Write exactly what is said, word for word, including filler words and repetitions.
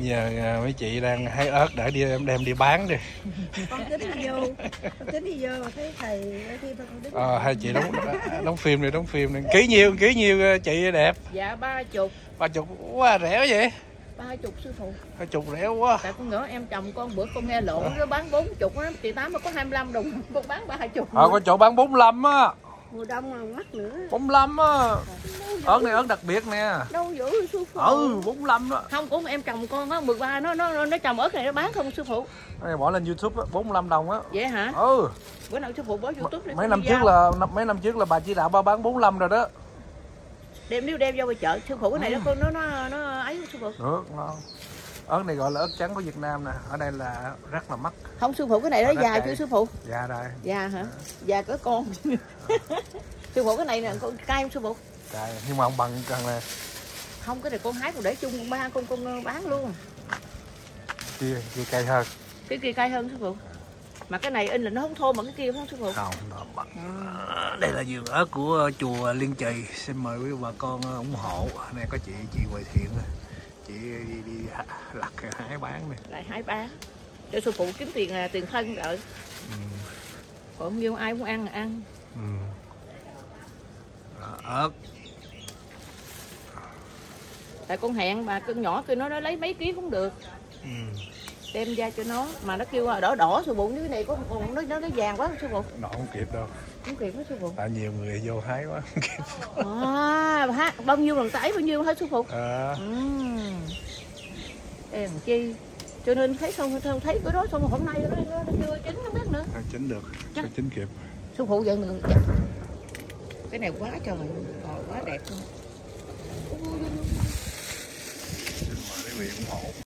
Giờ mấy chị đang hái ớt để đi đem đem đi bán đi. Con tính đi vô, con tính đi vô thấy thầy ở kia con tính. Ờ, hai chị đóng đóng phim đi, đóng phim đi. Ký nhiêu, ký nhiêu chị đẹp? Dạ ba chục. Ba chục quá rẻ vậy? Ba chục sư phụ. Ba chục rẻ quá. Tại con ngỡ em chồng con bữa con nghe lộn nó bán bốn chục á, chị Tám mà có hai mươi lăm đồng, con bán ba chục. Ờ, có chỗ bán bốn mươi lăm á. Mùa đông mà mắc nữa. bốn mươi lăm á. Ớt này ớt đặc biệt nè. Đâu dữ sư phụ. Ừ, bốn mươi lăm đó. Không, cũng em chồng con á, mười ba nó nó nó trồng ớt này nó bán không sư phụ. Cái này bỏ lên YouTube á, bốn mươi lăm đồng á. Vậy hả? Ừ. Bữa nào sư phụ bỏ YouTube để Mấy năm trước là mấy năm trước là bà chỉ đạo ba bán bốn mươi lăm rồi đó. Đem nếu đem vô ngoài chợ sư phụ cái này nó con nó nó nó ấy sư phụ. Được, ngon. Ớt này gọi là ớt trắng của Việt Nam nè, ở đây là rất là mắc. Không sư phụ cái này nó già chưa sư phụ? Già rồi. Già hả? Già cỡ con. Sư phụ cái này nè con cay không sư phụ? Cay, nhưng mà không bằng cần nè. Không, cái này con hái con để chung con ba con con bán luôn. Kia kia cay hơn. Cái kia cay hơn sư phụ. Mà cái này in là nó không thô mà cái kia không sư phụ? Không, nó bằng. Đây là vườn ớt của chùa Liên Trì, xin mời quý bà con ủng hộ. Này có chị chị Huệ Thiện nè. Chị đi, đi lặt hái bán nè. Lại hái bán cho sư phụ kiếm tiền là tiền thân rồi. Ừ. Còn nhiêu ai muốn ăn là ăn. Ừ. Đó, ớt. Tại con hẹn bà con nhỏ kia nó nó lấy mấy ký cũng được. Ừ. Đem ra cho nó mà nó kêu đỏ đỏ sư phụ, như cái này có còn nó nó nó vàng quá sư phụ. Nó không kịp đâu. Không kịp đó sư phụ. Tại nhiều người vô hái quá không kịp. À, bao nhiêu lần tải bao nhiêu hả sư phụ? À. Ừ. Em chi cho nên thấy xong thấy cái đó xong hôm nay nó, nó, nó chưa chín không biết nữa. À, chín được, cho chín kịp. Sư phụ vậy mình cái này quá trời, quá đẹp luôn. Xin mời quý vị ủng hộ.